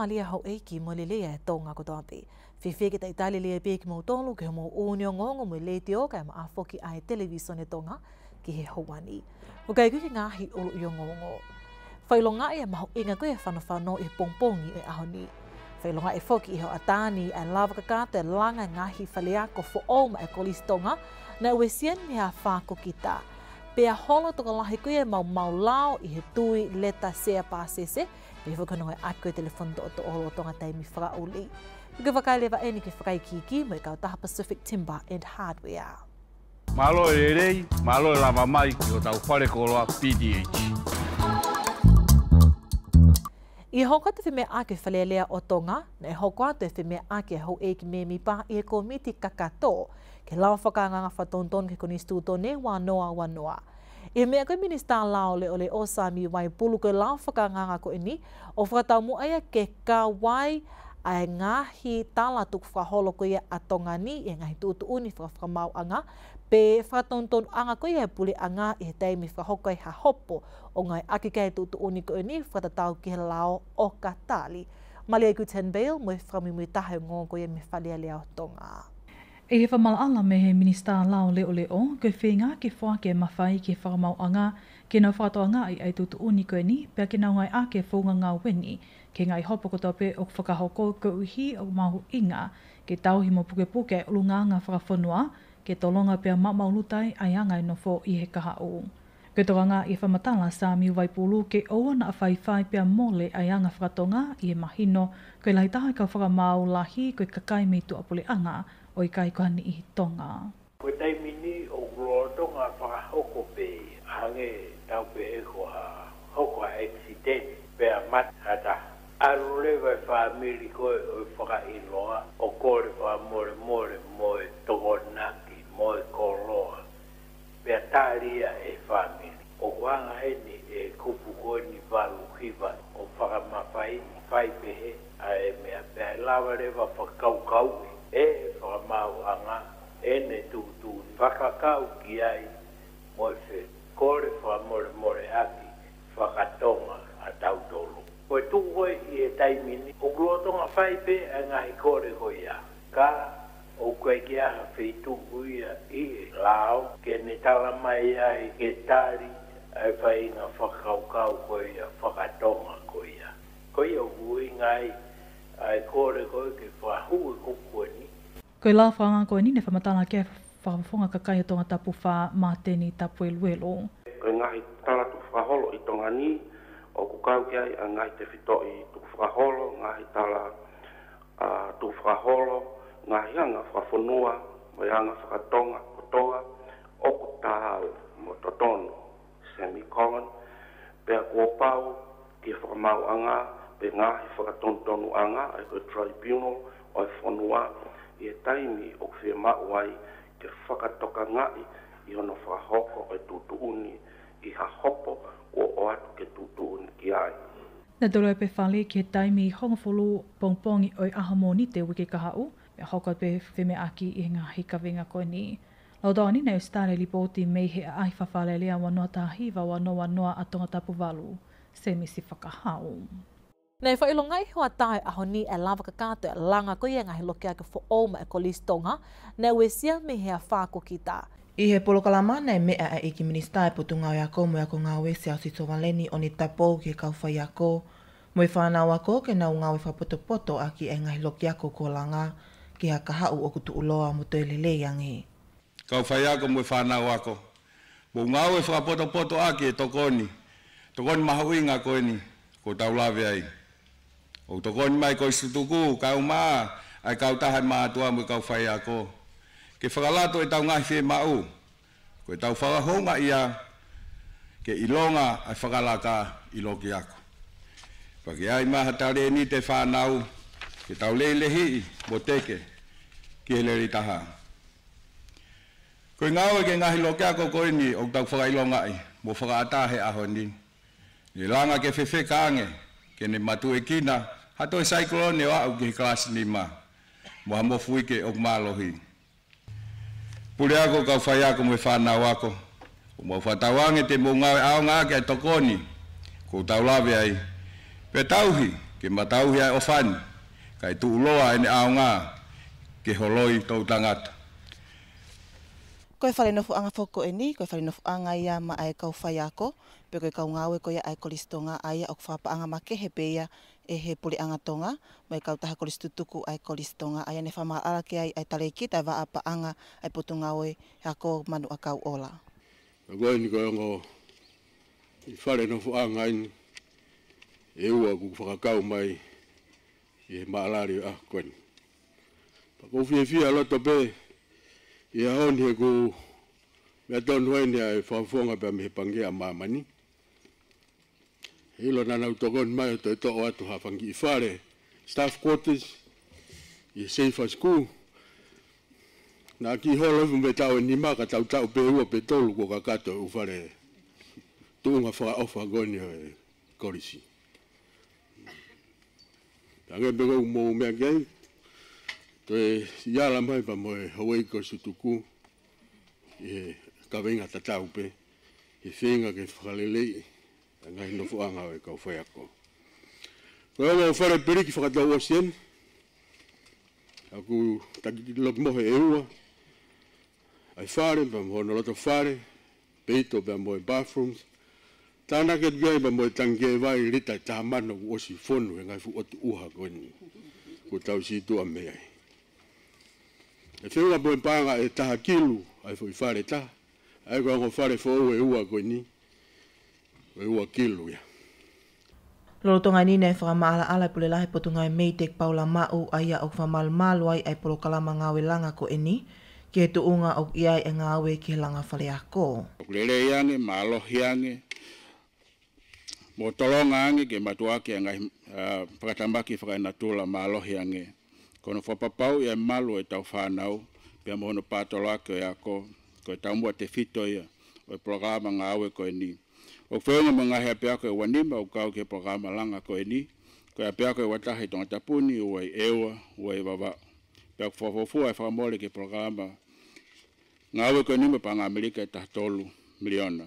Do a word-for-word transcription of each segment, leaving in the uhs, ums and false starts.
malia hau eiki mo le lea e tonga ko toape. Whiwhi ke tai tali lea peki mo tolu ke mo Ongoongo mo le te oka e ma afoki ai television e tonga ki he hauani. Mukai kuki ngahi ulu i Ongoongo. Whailonga e mahu inga koe whanawhano i pongpongi e ahoni. Whailonga e foki i hau atani e lava kakata e langa ngahi whaleako fo oma e kolis tonga na ue sien ni ha whako kita. Pea holo toka lahi koe mau mau lao i he tui leta sea pāsese pe whakanonga e ako e telefon to o olo tonga taimi whakauli. Ika whakailewa e ni ki whakaikiki mo i kautaha Pacific Timber and Hardware. Malo e rei, malo e lava mai ki o tau whare koloa P D H. I hoka te whemea ake whalelea o tonga, na e hoka te whemea ake hau e ki me mi pā i e komiti kakato, ke lau whakanganga whatonton ke koni stūtone wanoa wanoa. I mea koe minista lao le ole o Sami wai pulu koe lau whakanganga ko ini, o whakatau mu aia ke ka wai ai ngahi tala tuk whaholo koe a tonga ni, e ngahi tūtu uni whakawhamau anga, pe whakatonton anga koe e puli anga i he teimi whahoko i ha hopo o ngai ake kei tūtu uni koe ni whakatatau ki he lao o Katali. Mali ai ku ten bail mo e whami mui tahe ngō koe me whalea lea o tonga. E he whamalaala me he minista lao leo leo, koe whenga ke whake mawhai ke whakamau anga, ke nau whakatoanga i ai tūtu uni koe ni, pia ke nau ngai ake whunga ngā weni, ke ngai hopo ko tope o whakahoko ko uhi o mahu inga, ke tauhi mo puke puke o lunganga whakawhanua, ke tolonga pia maumaunutai ai angai no fo i he kaha o. Ke toranga i whamatala sa mi waipulu ke oa na awhaiwhai pia mole ai anga whakatonga i he mahino, koe lai taha ka whakamau lahi koe kakai me tu apule anga, o i kai kohani i tonga. Koe taimini o kulotonga whakahoko pe, hange tau pe e koha hoko accident, pe a mat hata. Aru lewa whamiri koe o whaka iloa, o kore wha more more moe tokonaki, moe koloa. Pe a tāria e whamiri. O wanga heni e kupu koe ni walu hiva, o whaka mawhai, whai pehe, a e mea pe a lawa lewa whakaukau, e whakamau anga, e ne tūtū, whakakau ki ai, moe whe, kore wha more more aki, whakatonga a tautolo. Koe tū koe i e taimini, o kulotonga whaipe a ngahi kore koe ia. Ka o koe ki aha whitu uia i e lao, ke ne tala mai ai ke tari, ai whainga whakaukau koe ia, whakatonga koe ia. Koe ia ui ngai, ai kore koe ke whahui kukuani. Koe la whanga koe ni ne whamatala ke whakafonga kakai o tonga tapu wha māteni tapu e luelo. Koe ngahi tala tu whaholo i tonga ni, o kukau ki ai a ngahi te whito i tu whaholo, ngahi tala uh, tu whaholo, ngahi anga whawhanua, mai anga whakatonga, kotoa, o kutahau, mo totono, semicolon, pea kua pau, ki whakamau anga, pe ngahi whakatontonu anga, ai koe tribunal, o e whanua, i e taimi o kwhia mau ai, ke whakatoka ngai, i ono whahoko e tutu uni, i ha hopo, o o atu ke tutu uni ki ai. Na dolo e pe whale ki he taimi i hongofolu pongpongi o i ahamoni te wiki kahau, me hoka pe whime aki i ngā hikawenga koe ni. Lau doa ni nei o stare li pōti mei he a ai whawhale lea wanoa tā hiwa wanoa noa a tonga tapu walu, se misi whakahau. Nei whailongai hoa tae aho ni e lava kakato e langa koe e ngahi loke ake fo oma e kolis tonga, na ue sia me hea whako ki tā. I he polokalama nei mea e iki minista e putunga o ako mo ako ngā wesi au sito waleni o ni tapou ki kau whai ako. Mo i whanau ako ke nau ngā we whapoto a ki e ngahi loki ako ko langa ki ha kahau o kutu uloa mo te lelei angi. Kau whai ako mo i whanau ako. Mo ngā we whapoto a ki e tokoni. Tokoni mahu inga koe ni, ko tau lawe ai. O tokoni mai ko i sutuku, kau maa, ai kau tahan maa tua mo i kau whai ako. Ke whakalato e tau ngahi whi mau, ko e tau whakahonga ia, ke ilonga ai whakalaka iloki ako. Paki ai maha tare ni te whanau, ke tau leilehi mo teke, ki he leri taha. Ko i ngau e ke ngahi loki ako koe ni, o tau whakailonga ai, mo whakaatahe aho ni. Ni langa ke whewhe kaange, ke ne matu e kina, hato e saikolone o au ki he klasi ni ma, mo hamo fuike o kumalohi. Pule ako kau whai ako mo e whanau ako. O mo whatawange te mo ngawe ao ngā ke tokoni. Ko tau lawe ai. Pe tauhi, ke matau hia ofan kai tu loa ene aunga ke holoi tau tangata. Koe whare nofu anga whoko e ni, koe whare nofu anga ia ma ai kau whai ako, pe koe kau ngawe koe ai kolistonga aia o whapa anga ma ke he peia e he puli anga tonga, mai kau taha kolistutuku ai kolistonga aia ne whama ala ke ai ai taleki tai wa apa anga ai potu ngawe ako manu a kau ola. Koe ni koe ngo i whare nofu anga ini e ua ku whakakau mai i he maalari a koe ni. Pako fie fie aloto pe i a honi he ku mea tonu hei ni ai whawhonga pe me he pangia mamani. Hilo nana utokon mai o toi toko atu hawhangi i whare staff quarters i safe school. Nā ki holo ifu me tau e ni maka tau tau pe ua pe tolu ko kakato u whare tuunga whaka ofa goni o e korisi. Tange pe kou mou mea kei to e iala mai pa mo e Hawaii ko sutuku e kawenga tatau pe e whenga ke whakalelei ngai no fuanga o e kau whai ako. Koe o whare periki whakatau o sien aku taki lok mohe e ua ai whare pa mo no loto whare peito pa mo e bathrooms tāna ke gai pa mo e tangi vai rita tā mano o si whonu e ngai fu otu uha koni ko tau si tua mea e. E whenga po e pānga e taha kilu ai fu i whare taha ai ko ango whare fo e ua koni e ua kilu ya. Lorotonga ni nei whakamaala ala pule lahe potunga e meitek paula mau aia o whamalmalu ai ai polo kalama ngawe langa ko eni ki he tuunga o iai e ngawe ki he langa whale ako. Lele iange, maalohi ange, mo tolonga ange ke matuake ngai pakatambaki whakainatula maalohi ange. Kono whapapau ia malu e tau whanau, pia mohono pātolo ake o ako, ko e tau mua te whito ia, o e programa ngawe ko eni. O whenga mo ngahi ape ako e wanima o kau ke programa langa ko eni, ko e ape ako e watahi tonga tapuni, ua i ewa, ua i wawa. Pia kufafofua e whakamole ke programa ngawe ko eni me pa ngā Amerika e tahtolu miliona.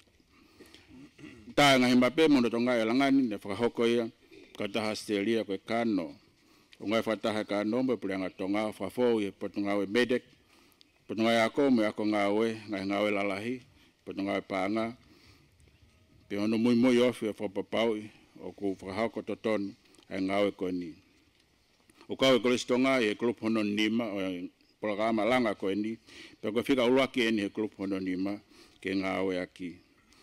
Tā ngahi mape mono tonga e langani, ne whakahoko ia, ka taha Australia ko e kano. O ngai whataha kano me pule anga tonga, whafou i potu ngawe medek, potu ngai ako, me ako ngawe, ngai ngawe lalahi, potu ngawe pānga, pe ono mui mui ofi e whapapau o ku whakahoko totonu e ngawe ko ni. O kau e kolistonga i e klup hono nima o e programa langa ko ni, pe ko whika uruaki e ni e klup hono nima ke ngawe aki.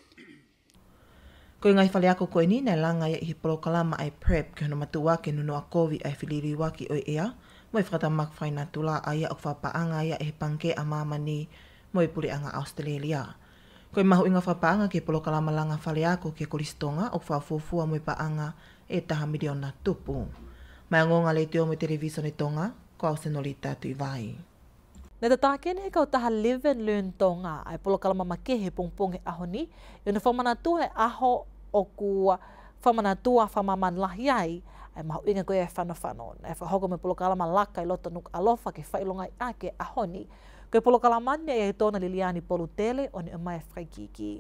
Ko ngai whale ako ko ni nei langa i he polokalama ai prep ke hono matua ke nuno a kovi ai whiliri waki o ea, mo i whakatamak whainatula aia o whapaanga ia e he panke a mamani mo i puli anga Australia. Ko i mahu inga whapaanga ke polokalama langa whale ako ke kolistonga o whafufua mo i paanga e taha miliona tupu. Mai ngonga le te o mo televisione tonga, ko au senolita tui vai. Ne te tākene he kau taha live and learn tonga ai polokalama makehe pongponge aho ni, i na whamanatua e aho o ku whamanatua whamaman lahi ai, ai mahu inga koe e whanawhano. E whahoko me polokalama laka i loto nuk alofa ke whailongai ake aho ni, koe polokalama ne e tōna Liliani Polu Tele o ni umai whaikiki.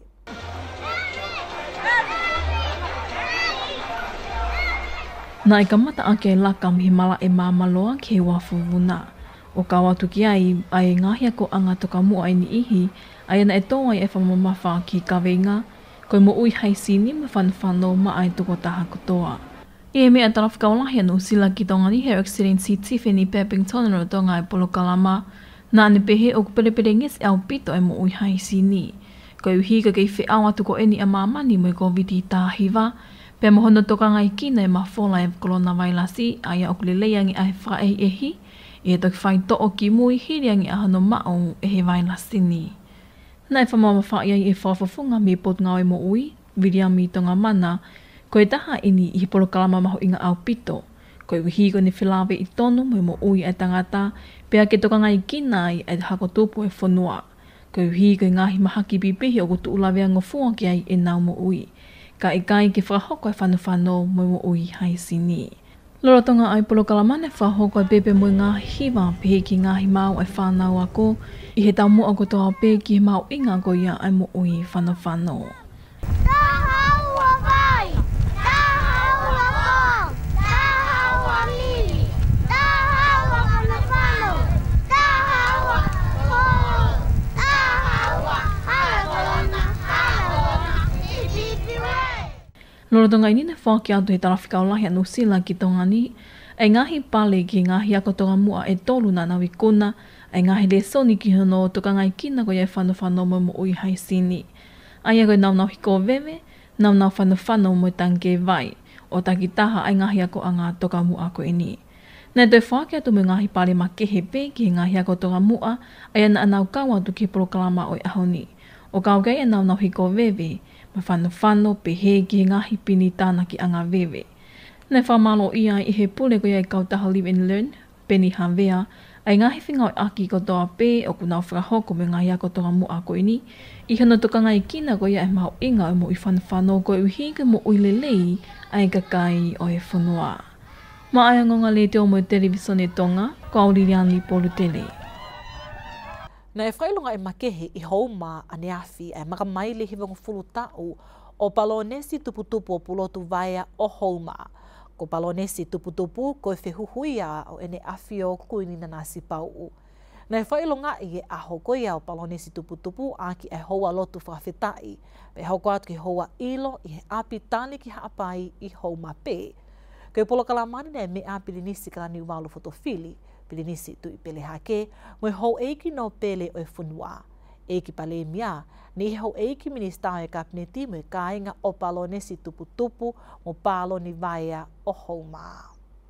Nā i kamata ake laka mihi mala e māmaloa ke wafu wuna. O ka watu ki ai, ai ngahia ko anga toka mua ai ni ihi, ai ana e tō ai e whamamafa ki kawenga, koe mo ui haisini me whanwhano ma ai toko taha kutoa. I e mea tara whakaolahi anu sila ki tonga ni Her Excellency Tiffany Peppington no tonga e polokalama, nā ne pehe o kuperepere nges e au pito e mo ui haisini. Koe uhi ka kei whiau atu ko eni a mamani mo i ko viti tāhiwa, pe mo hono toka ngai kina e mawhola e kolona vailasi, aia o kuleleangi ai wha e ehi, e toki whai to o ki mui hiriangi a hano mao e he vailasi ni. Nai whamama whai ai e whawhawhunga me pot ngau e mo ui, viria mi tonga mana, koe taha ini i polokalama maho inga au pito, koe uhi ko ni whilawe i tonu mo mo ui e tangata, pea ke toka ngai kina ai e hako tupu e whanua, koe uhi ko ngahi mahaki pipehi o kutu ulawea ngofua ki ai e nau mo ui. Ka i kai ke whahoko e whanawhano mo mo ui haisini. Lorotonga ai polokalama ne whahoko e pepe mo ngā hiwa pehe ki ngāhi mau e whanau ako, i he tau mua ko toa pe ki he mau inga ko ia ai mo ui whanawhano. Tahaua vai! Tahaua vai! Lolo tonga ini ne whaki atu he tarafika o lahi anu sila ki tonga ni, ai ngahi pale ki ngahi ako tonga mua e tolu na nawi kuna, ai ngahi le soni ki hono o toka ngai kina ko iai whanu whanu mo mo ui hai sini. Ai ako nau nau hiko vewe, nau nau whanu whanu mo tanke vai, o taki taha ai ngahi ako a ngā toka mua ko ini. Nei toi whaki atu me ngahi pale ma kehe pe ki ngahi ako tonga mua, ai ana anau kau atu ki proklama o i ahoni. O kau gai e nau nau hiko vewe, ma whanu whanu pe he ki ngahi pini tāna ki anga vewe. Nei whamalo ia i he pule ko iai kau taha live and learn, peni hawea, ai ngahi whinga o aki ko toa pe o ku nau whakahoko me ngahi ako tonga mua ko ini, i hana toka ngai kina ko iai maho inga o mo i whanu whanu ko i uhiga mo uilelei ai kakai o e whanua. Ma ai ngonga le te o mo televisione tonga, ko auririani polu tele. Na e whailunga e makehe i houma ane awhi e makamai le hiwangu fulu tau o palonesi tuputupu o pulotu vaia o houma. Ko palonesi tuputupu ko e whehuhuia o ene awhi o kuini na nasi pau. Na e whailunga i e aho koia o palonesi tuputupu a ki e hoa lotu whawhetai. Pe hoko atu ki hoa ilo i he api tani ki haapai i houma pe. Ko e polo kalamani na e me a pilinisi kalani walu fotofili. Pilinisi tu i pele hake, mo hou eiki no pele o e whunua. Eiki pale mia, ni hou eiki minister e kabineti mo e kāinga o palonesi tupu tupu mo palo ni vaia o houma.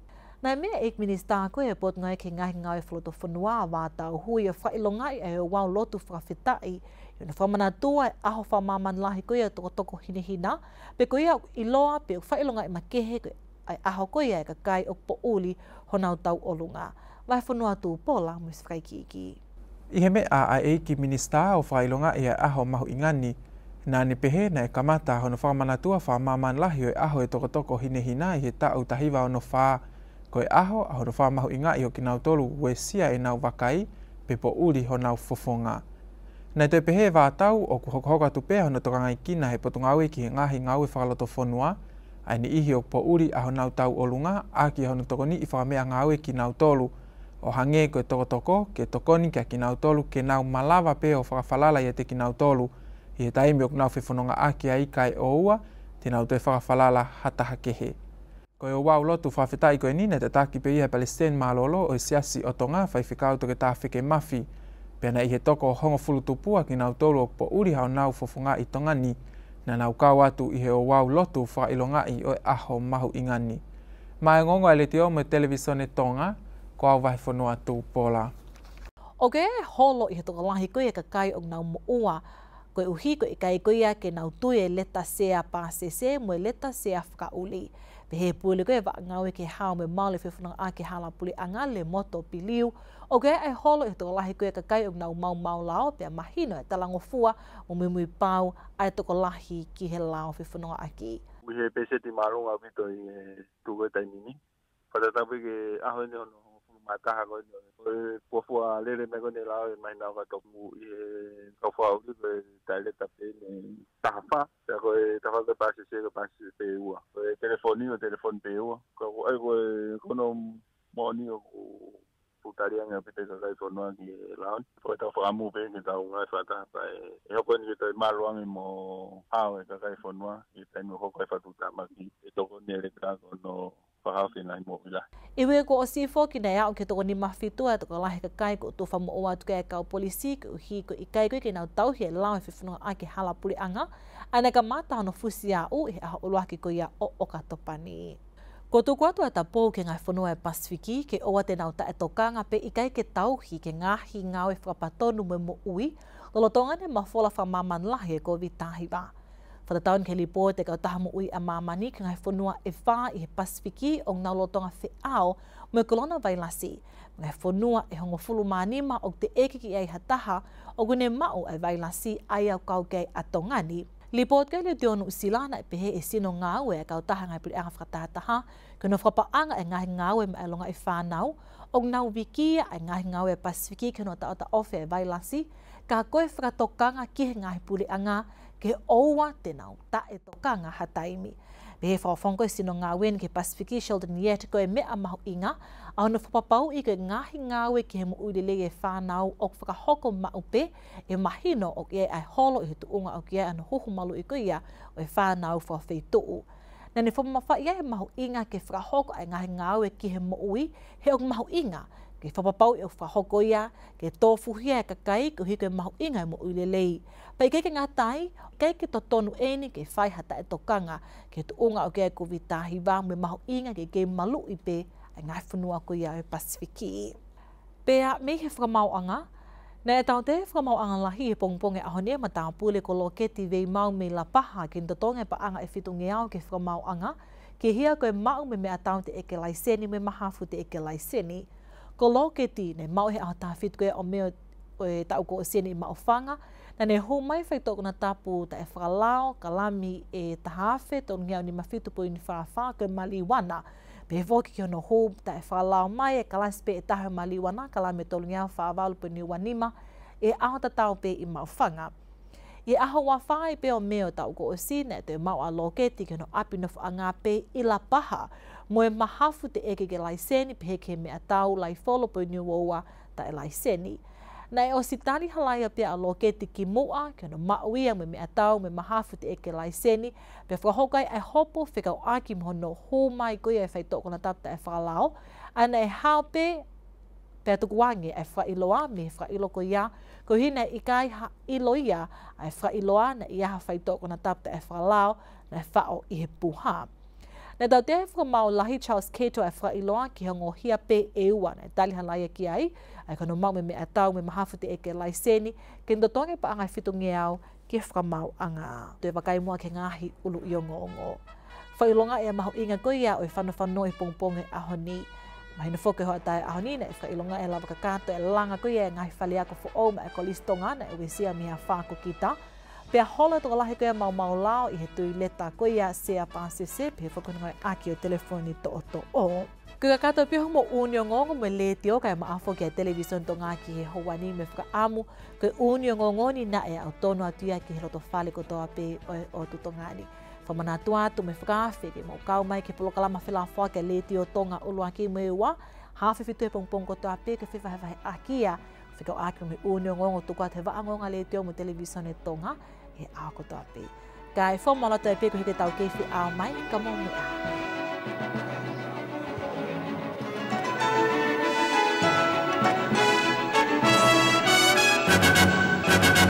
Na mea eiki minister koe e pot ngai ke ngahi ngau e whaloto whunua wātau hui o whailongai e o wau lotu whawhetai. Iona whamanatua e aho whamaman lahi koe e toko toko hinehina, pe koe i loa pe o whailongai makehe koe ai aho koe e kakai o po uli honau tau olunga. Vai whanua tū pola mo whakaikiki. I he mea a eiki minista o whailonga e aho mahu ingani, nā ni pehe na e kamata hono whamanatua whamaman lahi o e aho e toko toko hinehina i he tau tahiwa ono wha ko e aho a hono whamahu inga i o ki nau tolu ue sia e nau wakai pe po uli ho nau fofonga. Nei te pehe wā tau o ku hokohoka tu pēa hono toka ngai kina he potungawe ki he ngahi ngau e whakaloto whanua, ai ni ihi o po uli a honau tau olunga a ki hono toko ni i whakamea ngau ki nau tolu o hange ko e toko toko ke tokoni kia ki nau tolu ke nau malawa pe o whakawhalala i te ki nau tolu i he taimi o nau whewhanonga a ki a ikai o ua te nau te whakawhalala hataha kehe. Ko e o wau lotu whawhetai ko e nina te taki pe iha Palestine malolo o e siasi o tonga whai whikau toke tā whike mafi pena i he toko o hongo fulu tupua ki nau tolu o po uri hao nau whawhunga i tongani na nau kau atu i he o wau lotu whailonga i o e aho mahu ingani. Mai ngongo e le te o me televisione tonga ko au vai whanua tū pola. O ke e holo i he toka lahi koe ka kai o nau mo ua, ko e uhi ko i kai koe ke nau tui e leta sea pāsese mo e leta sea whakauli. Pe he pūle koe wa ngau e ke hao me maule whewhananga a ke hala puli anga le moto piliu, o ke e holo i he toka lahi koe ka kai o nau mau mau lao pe a mahino e talango fua mo me mui pau ai toka lahi ki he lao whewhananga aki. Ui he peseti marunga vito i tuwe taimini. Whatatapu ke aho ni ono mataha ko e pofua lele me ko ne lao e mai nau ka toku i e kawha uli ko e taileta pe ne tahafa pe ko e tahafa ke pasi se ke pasi pe ua ko e telefoni o telefoni pe ua ko ai ko e kono moni o putaria nga pete ka kai fonua ki lao ko e tahafa amu pe ke tau ngai whata pa e hoko ni ke maluangi mo hao e ka kai fonua i taimi hoko e whatuta maki e toko ni ele ka kono Iwe ko o sifo ki nei au ke toko ni mawhitua toko lahi ka kai ko tu whamu oa tuke e kau polisi ko uhi ko i kai koe ke nau tauhi e lau e whiwhanua a ke hala puri anga ana ka mata hono fusi a u e aho uluaki ko ia o o katopani. Ko tuku atu ata pou ke ngai whanua e Pasifiki ke oa te nau ta e tokanga pe i kai ke tauhi ke ngahi ngau e whakapatonu me mo ui lolotonga ne mawhola whamaman lahi e ko vitahiwa. Whatataun ke lipo te kau taha mo ui a mamani ka ngai whanua e wha i he Pasifiki o ngau lotonga whi ao mo e kolona vailasi. Ngai whanua e hongo fulu manima o te eke ki ai hataha o gune mao ai vailasi ai au kau kei a tongani. Lipo ke le tionu usilana e pehe e sino ngau e kau taha ngai pili anga whakatahataha ke no whapaanga e ngahi ngau e ma e longa e whanau o ngau wikia e ngahi ngau e Pasifiki ke no ta ota ofe e vailasi ka koe whakatokanga ki he ngahi puli anga ke oua te nau ta e tokanga hataimi. Me he whawhongo sino ngā wen ke Pasifiki Sheldon Yet ko e mea mahu inga, a hono whapapau i ke ngahi ngāwe ke he mo uilele e whānau o whakahoko maupe e mahino o kia ai holo i he tuunga o kia ana huhu malu i ko ia o e whānau whawhei tuu. Na ne whama mawhai e mahu inga ke whahoko ai ngahi ngāu e ki he moui, he o mahu inga. Ke whapapau e o whahoko ia, ke tōwhuhia e kakai, ke hiko e mahu inga e moui lelei. Pai kei ke ngā tai, kei ke to tonu eni ke whai hata e tokanga, ke tu unga o ke ko vitahi wā me mahu inga ke ke malu i pe, ai ngai whanua ko ia e Pasifiki. Pea me he whakamauanga, na e tau te whakamauanga lahi e pongpong e ahonia ma tau pule ko lo keti vei mau me la paha ke ntotonga e paanga e whitungi au ke whakamauanga, ke hia ko e mau me me a tau te eke laiseni me mahafu te eke laiseni. Ko lo keti ne mau he aho taha whitu e o meo e tau ko o seni i maofanga, na ne hu mai whaitoko na tapu ta e whakalao, kalami e tahawhe, tonu ngeau ni mawhitu po ni whawha ko e maliwana. Pe voki ki ono hō, ta e whalao mai, e kalaspe e tahe maliwana, kalame tolu ngeau whaavalu po ni wanima, e aho ta tau pe i maufanga. E aho wa whai pe o meo tau ko o sine, te mau a loketi ki ono apino whaanga pe i la paha, mo e mahafu te eke ke laiseni, pe heke me a tau lai wholo po ni waua ta e laiseni. Na e o sitani halaia pia a loketi ki mua, ki ono mauia me me a tau me mahafu te eke laiseni, pe whahokai ai hopo whikau aki mohono hō mai koia e whaitoko na tapta e whalao, ana e hao pe, pe atuku wangi e whailoa me whailo ko ia, ko hina i kai ilo ia ai whailoa na ia ha whaitoko na tapta e whalao, na e whao i he puha. Na tau te whakamau lahi Charles Keto e whailoa ki hongo hia pe e ua, na e tali halaia ki ai, ai kano mau me me atau me mahafu te eke laiseni, ke ndotonge pa angai whitungi au ki whakamau anga. Te wakai mua ke ngahi ulu i Ongoongo. Whailonga e mahu inga koia o e whanawhano i pongponge ahoni. Mahina whoke hoa tae ahoni na e whailonga e lava kakato e langa koia e ngahi whale ako fo o ma e kolistonga na e wesia mi a whako kita. Pea hola toka lahi koia mau mau lao i he tui leta koia sea pāsese pe he whakununga e aki o telefoni to o to o. Kuka kato piho mo uni Ongoongo me le tio kai maafo ki a television to ngā ki he hawani me whaka amu koe uni Ongoongo ni na e au tono atuia ki he roto whale ko toa pe o, o tutongani. Whamana tuatu me whakawhi ke mau kau mai ke polokalama whila whua ke le tio tonga ulu aki me ua, hawhi fitu e pongpong ko toa pe ke whiwhahewahe akia, whikau aki me uni Ongoongo tukua te waangonga le tio mo television e tonga, he ao ko toa pe. Kai whamala toa pe ko heke tau keiwhi ao mai, ka mo me a.